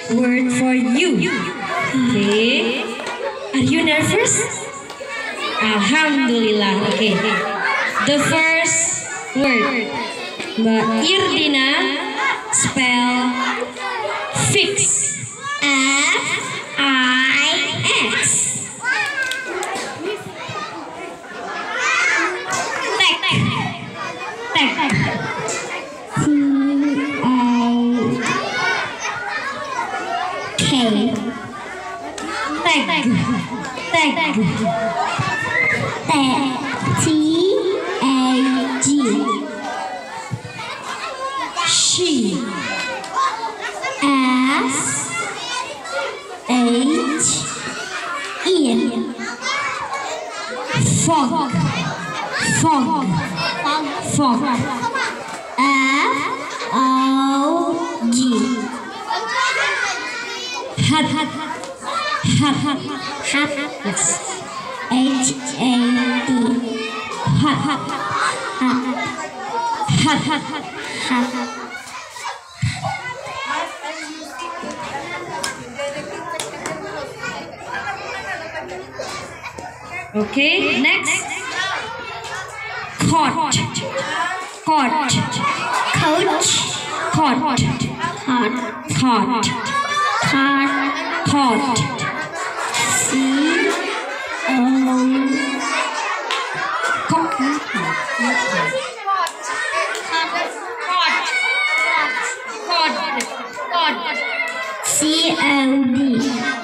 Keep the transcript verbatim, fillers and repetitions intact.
word for you. Okay. Are you nervous? Alhamdulillah. Okay. The first word, Mbak Irdina, spell fix. F I X. Tek. Tek. T A K. Tag. Tag. T A G. She. S H E. Fog. Fog. Fog. F O G. Hat. Hat. Hat. Hat. Yes. H A D. Hat. Hat. Hat. Hat. Hat. Okay, next. Court. Court. Coach. Court. Court. Court. Court. Court. C O. Court. Court. Court. C O D.